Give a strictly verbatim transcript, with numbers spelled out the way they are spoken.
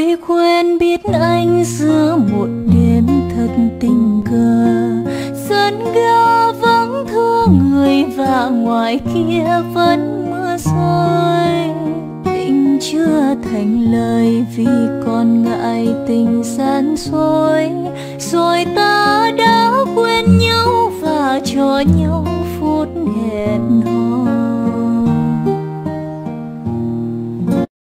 Tôi quên biết anh giữa một đêm thật tình cờ, sân ga vắng thương người và ngoài kia vẫn mưa rơi. Tình chưa thành lời vì còn ngại tình gian dối, rồi ta đã quên nhau và cho nhau phút hẹn